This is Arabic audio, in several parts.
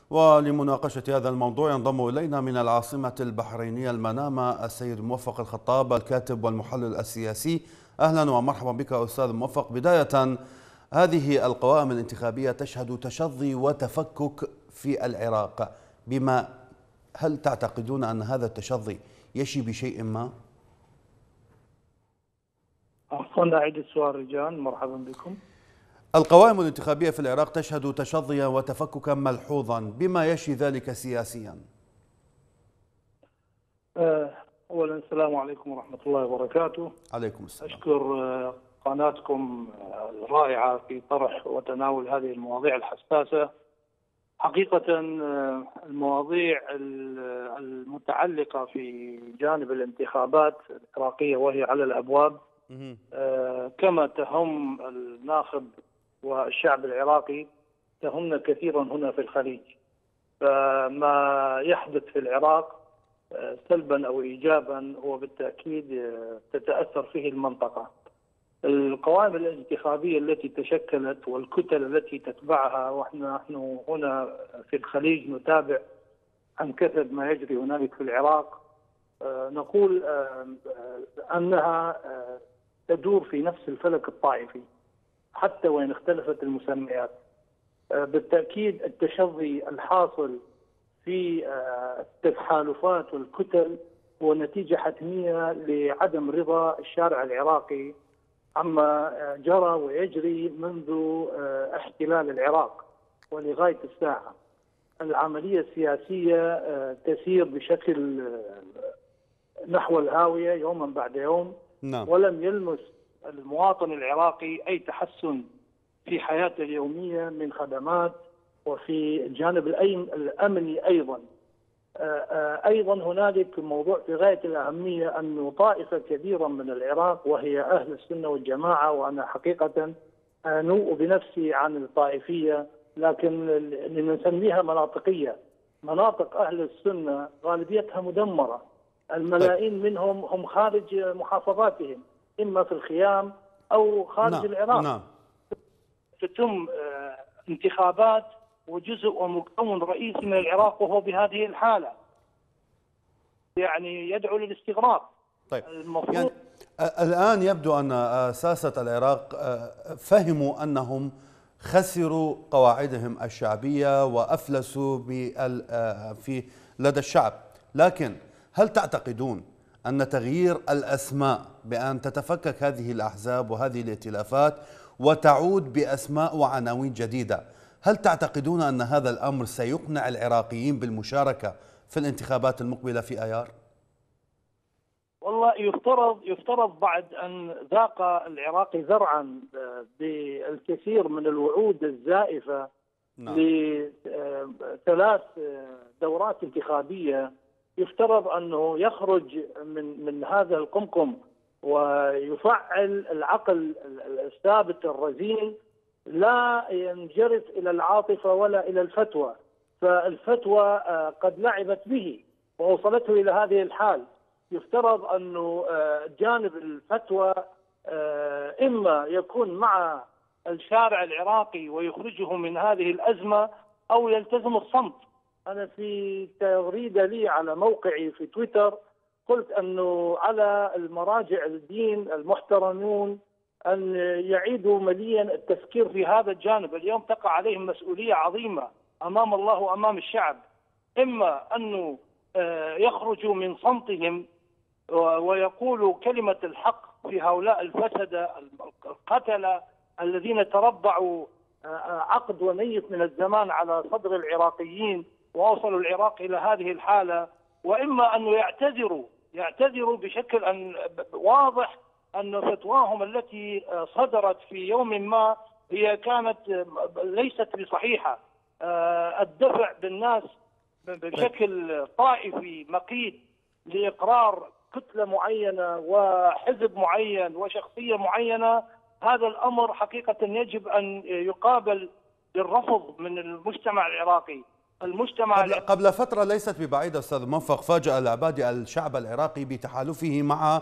ولمناقشة هذا الموضوع ينضم إلينا من العاصمة البحرينية المنامة السيد موفق الخطاب، الكاتب والمحلل السياسي. أهلا ومرحبا بك أستاذ موفق. بداية، هذه القوائم الانتخابية تشهد تشظي وتفكك في العراق، هل تعتقدون أن هذا التشظي يشي بشيء ما؟ عفوا، أعيد السؤال رجال. مرحبا بكم. القوائم الانتخابية في العراق تشهد تشظيا وتفككا ملحوظا، بما يشي ذلك سياسيا؟ أولا السلام عليكم ورحمة الله وبركاته. عليكم السلام. أشكر قناتكم الرائعة في طرح وتناول هذه المواضيع الحساسة. حقيقة المواضيع المتعلقة في جانب الانتخابات العراقية وهي على الأبواب، كما تهم الناخب والشعب العراقي تهمنا كثيرا هنا في الخليج. فما يحدث في العراق سلبا أو إيجابا هو بالتأكيد تتأثر فيه المنطقة. القوائم الانتخابية التي تشكلت والكتل التي تتبعها، ونحن هنا في الخليج نتابع عن كثب ما يجري هنالك في العراق، نقول أنها تدور في نفس الفلك الطائفي حتى وإن اختلفت المسميات. بالتأكيد التشظي الحاصل في التحالفات والكتل هو نتيجة حتمية لعدم رضا الشارع العراقي عما جرى ويجري منذ احتلال العراق ولغاية الساعة. العملية السياسية تسير بشكل نحو الهاوية يوما بعد يوم. نعم. ولم يلمس المواطن العراقي أي تحسن في حياته اليومية من خدمات، وفي الجانب الأمني أيضا. أيضا هنالك موضوع في غاية الأهمية، أن طائفة كبيرة من العراق وهي أهل السنة والجماعة، وأنا حقيقة أنوء بنفسي عن الطائفية، لكن لنسميها مناطقية. مناطق أهل السنة غالبيتها مدمرة، الملايين منهم هم خارج محافظاتهم، إما في الخيام أو خارج العراق. نعم. تتم انتخابات وجزء ومكون رئيسي من العراق وهو بهذه الحالة، يعني يدعو للاستغراب. طيب، يعني الآن يبدو أن ساسة العراق فهموا أنهم خسروا قواعدهم الشعبية وأفلسوا في لدى الشعب، لكن هل تعتقدون أن تغيير الأسماء، بأن تتفكك هذه الأحزاب وهذه الائتلافات وتعود بأسماء وعناوين جديدة، هل تعتقدون أن هذا الأمر سيقنع العراقيين بالمشاركة في الانتخابات المقبلة في آيار؟ والله يفترض بعد أن ذاق العراقي ذرعا بالكثير من الوعود الزائفة. نعم. لثلاث دورات انتخابية، يفترض أنه يخرج من هذا القمقم ويفعل العقل الثابت الرزين، لا ينجرف إلى العاطفة ولا إلى الفتوى. فالفتوى قد لعبت به ووصلته إلى هذه الحال. يفترض أنه جانب الفتوى إما يكون مع الشارع العراقي ويخرجه من هذه الأزمة، أو يلتزم الصمت. أنا في تغريدة لي على موقعي في تويتر قلت أنه على المراجع الدين المحترمون أن يعيدوا مليا التفكير في هذا الجانب. اليوم تقع عليهم مسؤولية عظيمة أمام الله وأمام الشعب، إما أنه يخرجوا من صمتهم ويقولوا كلمة الحق في هؤلاء الفسدة القتلة الذين تربعوا عقد ونيف من الزمان على صدر العراقيين ووصلوا العراق إلى هذه الحالة، وإما أنه يعتذروا بشكل واضح أن فتواهم التي صدرت في يوم ما هي كانت ليست بصحيحة. الدفع بالناس بشكل طائفي مقيت لإقرار كتلة معينة وحزب معين وشخصية معينة، هذا الأمر حقيقة يجب أن يقابل بالرفض من المجتمع العراقي. قبل فترة ليست ببعيدة أستاذ موفق، فاجأ العبادي الشعب العراقي بتحالفه مع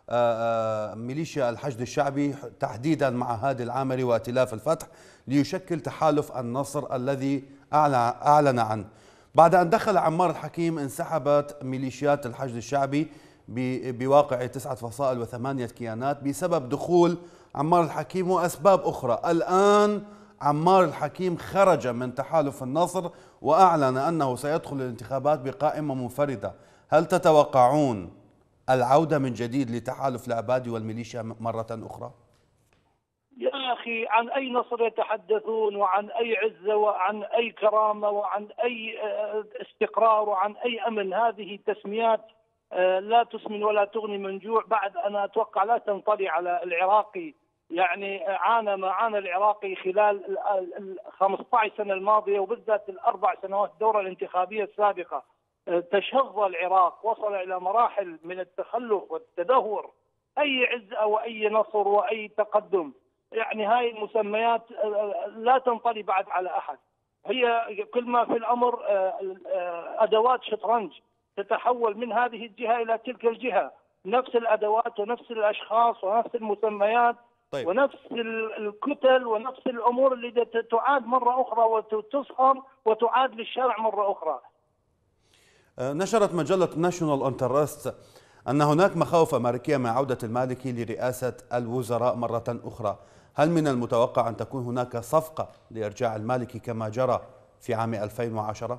ميليشيا الحشد الشعبي تحديدا مع هادي العامري وائتلاف الفتح ليشكل تحالف النصر الذي أعلن عنه. بعد أن دخل عمار الحكيم انسحبت ميليشيات الحشد الشعبي بواقع 9.8 كيانات بسبب دخول عمار الحكيم وأسباب أخرى. الآن عمار الحكيم خرج من تحالف النصر وأعلن أنه سيدخل الانتخابات بقائمة منفردة. هل تتوقعون العودة من جديد لتحالف العبادي والميليشيا مرة أخرى؟ يا أخي، عن أي نصر يتحدثون، وعن أي عزة، وعن أي كرامة، وعن أي استقرار، وعن أي أمن؟ هذه تسميات لا تسمن ولا تغني من جوع. بعد أنا أتوقع لا تنطلي على العراقي. يعني عانى ما عانى العراقي خلال ال 15 سنة الماضية، وبالذات الأربع سنوات الدورة الانتخابية السابقة. تشظى العراق، وصل إلى مراحل من التخلف والتدهور. أي عزة وأي نصر وأي تقدم، يعني هاي المسميات لا تنطلي بعد على أحد. هي كل ما في الأمر أدوات شطرنج تتحول من هذه الجهة إلى تلك الجهة، نفس الأدوات ونفس الأشخاص ونفس المسميات. طيب. ونفس الكتل ونفس الأمور اللي تعاد مرة أخرى وتصهر وتعاد للشارع مرة أخرى. نشرت مجلة ناشونال انترست أن هناك مخاوف أمريكية من عودة المالكي لرئاسة الوزراء مرة أخرى. هل من المتوقع أن تكون هناك صفقة لإرجاع المالكي كما جرى في عام 2010؟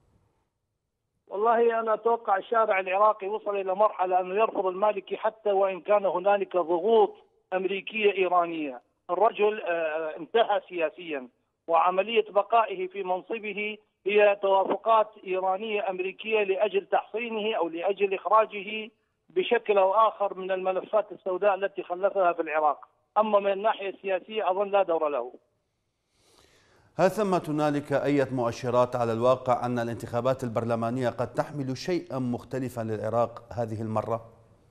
والله أنا أتوقع الشارع العراقي وصل إلى مرحلة أنه يرفض المالكي، حتى وإن كان هنالك ضغوط أمريكية إيرانية. الرجل انتهى سياسيا، وعملية بقائه في منصبه هي توافقات إيرانية أمريكية لأجل تحصينه أو لأجل إخراجه بشكل أو آخر من الملفات السوداء التي خلفها في العراق. أما من الناحية السياسية أظن لا دور له. هل ثمة هنالك أي مؤشرات على الواقع أن الانتخابات البرلمانية قد تحمل شيئا مختلفا للعراق هذه المرة؟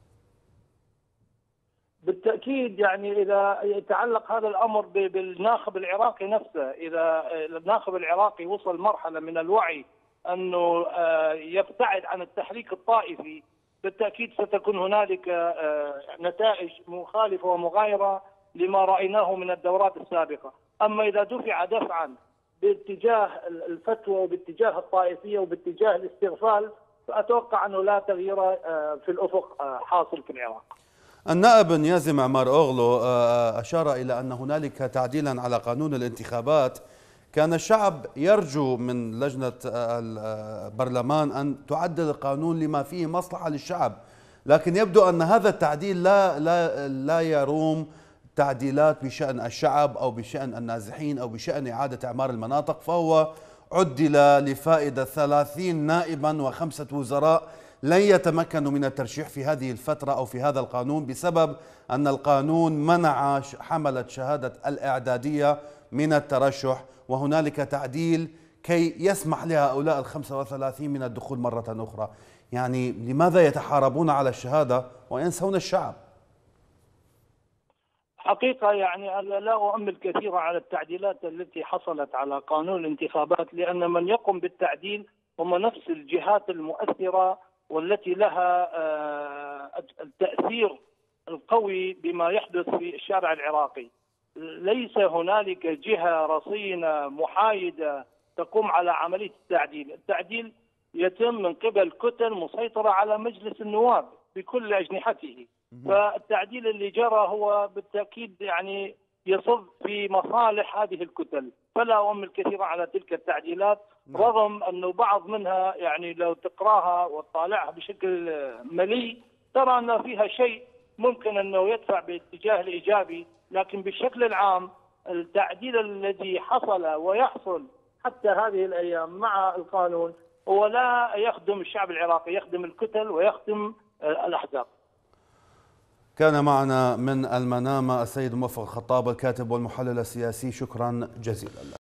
بالتأكيد، يعني إذا يتعلق هذا الأمر بالناخب العراقي نفسه، إذا الناخب العراقي وصل مرحلة من الوعي أنه يبتعد عن التحريك الطائفي، بالتأكيد ستكون هنالك نتائج مخالفة ومغايرة لما رأيناه من الدورات السابقة. أما إذا دفع دفعا باتجاه الفتوى وباتجاه الطائفية وباتجاه الاستغفال، فأتوقع أنه لا تغيير في الأفق حاصل في العراق. النائب نيازي معمار أوغلو أشار إلى أن هنالك تعديلا على قانون الانتخابات. كان الشعب يرجو من لجنة البرلمان أن تعدل القانون لما فيه مصلحة للشعب، لكن يبدو أن هذا التعديل لا يروم تعديلات بشأن الشعب أو بشأن النازحين أو بشأن إعادة إعمار المناطق، فهو عدل لفائدة 30 نائبا و5 وزراء لن يتمكنوا من الترشيح في هذه الفترة أو في هذا القانون، بسبب أن القانون منع حملة شهادة الإعدادية من الترشح، وهنالك تعديل كي يسمح لهؤلاء 35 من الدخول مرة أخرى. يعني لماذا يتحاربون على الشهادة وينسون الشعب؟ حقيقة يعني أنا لا أؤمل كثيرا على التعديلات التي حصلت على قانون الانتخابات، لأن من يقوم بالتعديل هم نفس الجهات المؤثرة والتي لها التأثير القوي بما يحدث في الشارع العراقي. ليس هنالك جهة رصينة محايدة تقوم على عملية التعديل. التعديل يتم من قبل كتل مسيطرة على مجلس النواب بكل أجنحته، فالتعديل اللي جرى هو بالتأكيد يعني يصب في مصالح هذه الكتل، فلا أؤمل كثيرا على تلك التعديلات، رغم أنه بعض منها يعني لو تقراها وتطالعها بشكل ملي ترى أن فيها شيء ممكن أنه يدفع باتجاه الإيجابي، لكن بالشكل العام التعديل الذي حصل ويحصل حتى هذه الأيام مع القانون هو لا يخدم الشعب العراقي، يخدم الكتل ويخدم الأحزاب. كان معنا من المنامة السيد موفق الخطاب الكاتب والمحلل السياسي، شكرا جزيلا.